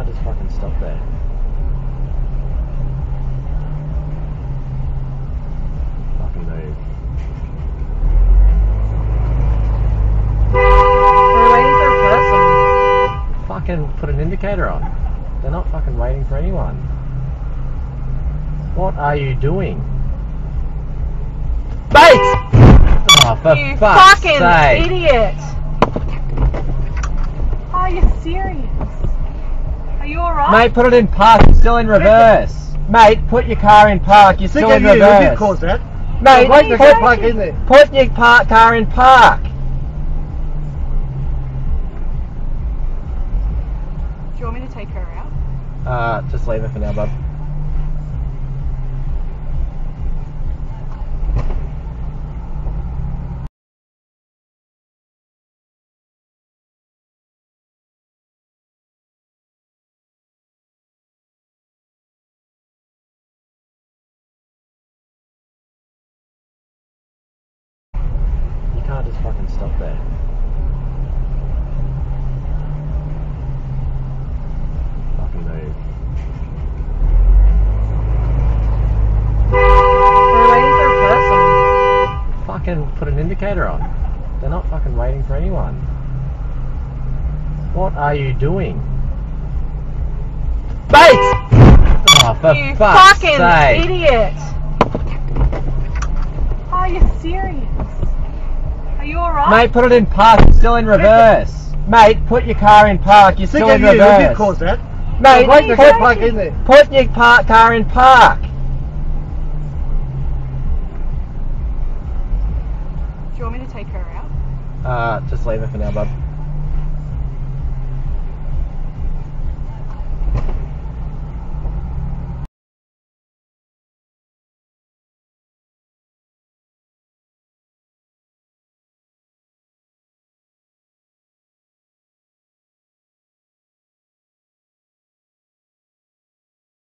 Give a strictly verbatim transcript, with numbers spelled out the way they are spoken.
can't just fucking stop there. Fucking move. We're waiting for a person. Fucking put an indicator on. They're not fucking waiting for anyone. What are you doing? Mate! Oh, for You fuck's fucking sake. idiot! Are you serious? Are you alright? Mate, put it in park. You're still in reverse. Mate, put your car in park. You're still in you, you reverse. did cause that. Mate, Wait to put, get back in there. put your par car in park. Do you want me to take her out? Uh, just leave it for now, bud. You can't just fucking stop there. Fucking move. We're waiting for a person. Fucking put an indicator on. They're not fucking waiting for anyone. What are you doing? Mate! Oh, for You fuck's fucking sake. idiot! Are you serious? Are you alright? Mate, put it in park. You're still in reverse. Mate, put your car in park. You're still in you, you reverse. did cause that. Mate, Wait to put, get back in there. put your par car in park. Do you want me to take her out? Uh, just leave it for now, bud.